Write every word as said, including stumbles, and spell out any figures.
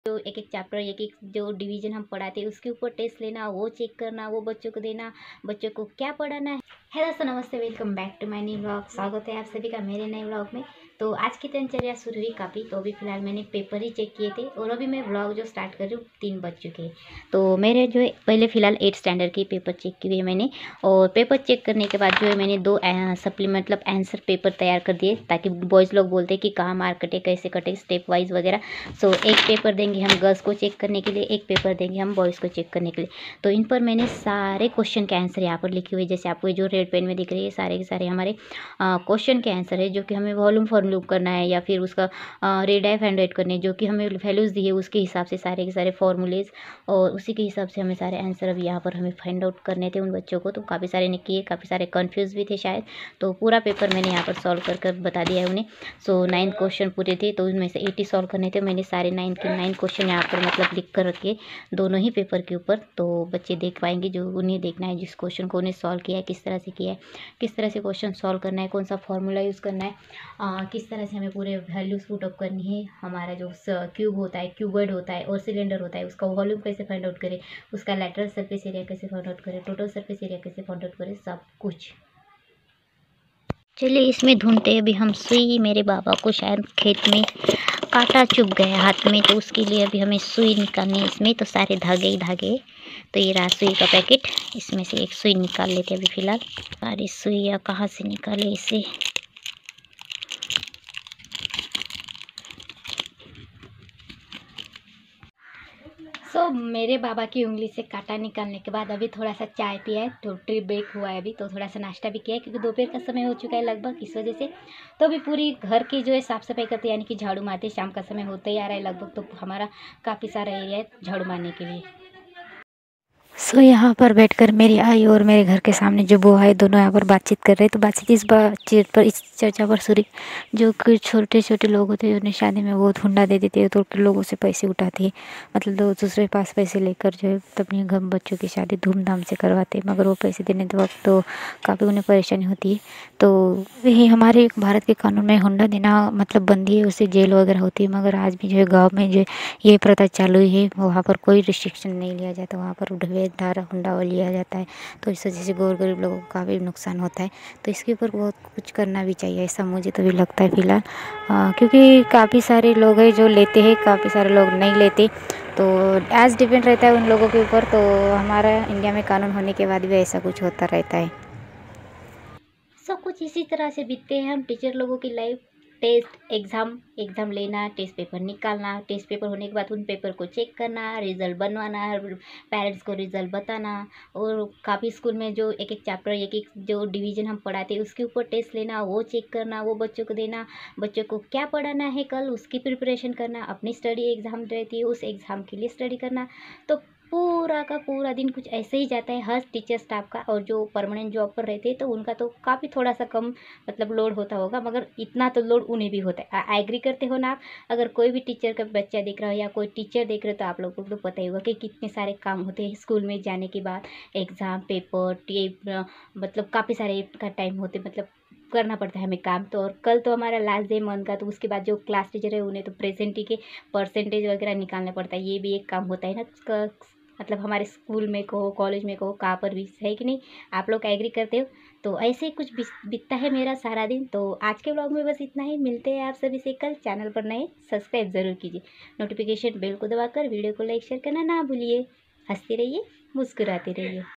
जो एक एक चैप्टर एक एक जो डिवीजन हम पढ़ाते हैं उसके ऊपर टेस्ट लेना, वो चेक करना, वो बच्चों को देना, बच्चों को क्या पढ़ाना है। हेलो दोस्तों, नमस्ते, welcome back to my new vlog. स्वागत है आप सभी का मेरे नए व्लॉग में। तो आज की दिनचर्या शुरू हुई काफ़ी, तो अभी फिलहाल मैंने पेपर ही चेक किए थे और अभी मैं व्लॉग जो स्टार्ट कर रही हूँ तीन बज चुके हैं। तो मेरे जो है पहले फ़िलहाल एट स्टैंडर्ड की पेपर चेक किए है मैंने, और पेपर चेक करने के बाद जो है मैंने दो सप्ली मतलब आंसर पेपर तैयार कर दिए, ताकि बॉयज़ लोग बोलते हैं कि कहाँ मार्क कटे, कैसे कटे, स्टेप वाइज वगैरह। सो एक पेपर देंगे हम गर्ल्स को चेक करने के लिए, एक पेपर देंगे हम बॉयज़ को चेक करने के लिए। तो इन पर मैंने सारे क्वेश्चन के आंसर यहाँ पर लिखे हुए, जैसे आपको जो रेड पेन में दिख रही है, सारे के सारे हमारे क्वेश्चन के आंसर है, जो कि हमें वॉल्यूम फॉर्मूला करना है या फिर उसका रेड एफ एंड रेड करने, जो कि हमें वैल्यूज़ दी है उसके हिसाब से सारे के सारे फॉर्मूलेज, और उसी के हिसाब से हमें सारे आंसर अभी यहाँ पर हमें फाइंड आउट करने थे उन बच्चों को। तो काफ़ी सारे ने किए, काफ़ी सारे कन्फ्यूज़ भी थे शायद। तो पूरा पेपर मैंने यहाँ पर सॉल्व कर कर बता दिया है उन्हें। सो नाइन क्वेश्चन पूरे थे, तो उनमें से एटी सॉल्व करने थे। मैंने सारे नाइन के नाइन क्वेश्चन यहाँ पर मतलब लिख कर रखे दोनों ही पेपर के ऊपर, तो बच्चे देख पाएंगे जो उन्हें देखना है, जिस क्वेश्चन को उन्हें सॉल्व किया है, किस तरह से किया है, किस तरह से क्वेश्चन सॉल्व करना है, कौन सा फॉर्मूला यूज़ करना है, आ, किस तरह से हमें पूरे वैल्यूज पुट अप करनी है। हमारा जो क्यूब होता है, क्यूबॉइड होता है और सिलेंडर होता है, उसका वॉल्यूम कैसे फाइंड आउट करें, उसका लैटरल सरफेस एरिया कैसे फाइंड आउट करें, टोटल सरफेस एरिया कैसे फाइंड आउट करें, सब कुछ। चलिए इसमें ढूंढते हैं अभी हम सुई। मेरे बाबा को शायद खेत में कांटा चुभ गया हाथ में, तो उसके लिए अभी हमें सुई निकालनी है इसमें। तो सारे धागे ही धागे, तो ये रहा सुई का पैकेट, इसमें से एक सुई निकाल लेते हैं अभी फ़िलहाल। सारी सुइयाँ कहाँ से निकाले इसे। सो so, मेरे बाबा की उंगली से कांटा निकालने के बाद अभी थोड़ा सा चाय पिया है, तो ट्री ब्रेक हुआ है अभी, तो थोड़ा सा नाश्ता भी किया है, क्योंकि दोपहर का समय हो चुका है लगभग, इस वजह से। तो अभी पूरी घर की जो है साफ़ सफाई करते हैं, यानी कि झाड़ू मारते, शाम का समय होता ही आ रहा है लगभग, तो हमारा काफ़ी सारा एरिया है झाड़ू मारने के लिए। सो so, यहाँ पर बैठकर मेरी आई और मेरे घर के सामने जो बुआ है, दोनों यहाँ पर बातचीत कर रहे हैं। तो बातचीत इस बातचीत पर इस चर्चा पर सूरी जो कि छोटे छोटे लोग होते हैं, उन्हें शादी में बहुत हुंडा दे देते हैं, तो लोगों से पैसे उठाते हैं, मतलब दो दूसरे के पास पैसे लेकर जो है अपने घर बच्चों की शादी धूमधाम से करवाते हैं, मगर वो पैसे देने के वक्त तो काफ़ी उन्हें परेशानी होती है। तो वही हमारे भारत के कानून में हुंडा देना मतलब बंदी है, उससे जेल वगैरह होती है, मगर आज भी जो है गाँव में जो ये प्रथा चालू है, वहाँ पर कोई रिस्ट्रिक्शन नहीं लिया जाता, वहाँ पर उठवे धारा हुंडा वो लिया जाता है। तो इस वजह से गौर गरीब लोगों को काफ़ी नुकसान होता है। तो इसके ऊपर बहुत कुछ करना भी चाहिए, ऐसा मुझे तो भी लगता है फ़िलहाल, क्योंकि काफ़ी सारे लोग हैं जो लेते हैं, काफ़ी सारे लोग नहीं लेते। तो एज डिपेंड रहता है उन लोगों के ऊपर। तो हमारा इंडिया में कानून होने के बाद भी ऐसा कुछ होता रहता है। सब कुछ इसी तरह से बीतते हैं हम टीचर लोगों की लाइफ। टेस्ट एग्ज़ाम एग्ज़ाम लेना, टेस्ट पेपर निकालना, टेस्ट पेपर होने के बाद उन पेपर को चेक करना, रिज़ल्ट बनवाना, पेरेंट्स को रिज़ल्ट बताना, और काफ़ी स्कूल में जो एक एक चैप्टर एक एक जो डिवीज़न हम पढ़ाते हैं उसके ऊपर टेस्ट लेना, वो चेक करना, वो बच्चों को देना, बच्चों को क्या पढ़ाना है कल उसकी प्रिपरेशन करना, अपनी स्टडी एग्ज़ाम रहती है उस एग्ज़ाम के लिए स्टडी करना। तो पूरा का पूरा दिन कुछ ऐसे ही जाता है हर टीचर स्टाफ का। और जो परमानेंट जॉब पर रहते हैं तो उनका तो काफ़ी थोड़ा सा कम मतलब लोड होता होगा, मगर इतना तो लोड उन्हें भी होता है। एग्री करते हो ना आप? अगर कोई भी टीचर का बच्चा देख रहा हो या कोई टीचर देख रहे हो, तो आप लोगों को तो पता ही होगा कि कितने सारे काम होते हैं स्कूल में जाने के बाद। एग्ज़ाम, पेपर, टेप, मतलब काफ़ी सारे का टाइम होते, मतलब करना पड़ता है हमें काम। तो और कल तो हमारा लास्ट डे मंथ का, तो उसके बाद जो क्लास टीचर है उन्हें तो प्रेजेंटी के परसेंटेज वगैरह निकालना पड़ता है। ये भी एक काम होता है ना, मतलब हमारे स्कूल में कहो, कॉलेज में कहो, कहाँ पर भी, है कि नहीं? आप लोग एग्री करते हो? तो ऐसे ही कुछ बीतता है मेरा सारा दिन। तो आज के व्लॉग में बस इतना ही। मिलते हैं आप सभी से कल। चैनल पर नए सब्सक्राइब ज़रूर कीजिए, नोटिफिकेशन बेल को दबाकर वीडियो को लाइक शेयर करना ना भूलिए। हंसते रहिए, मुस्कुराते रहिए।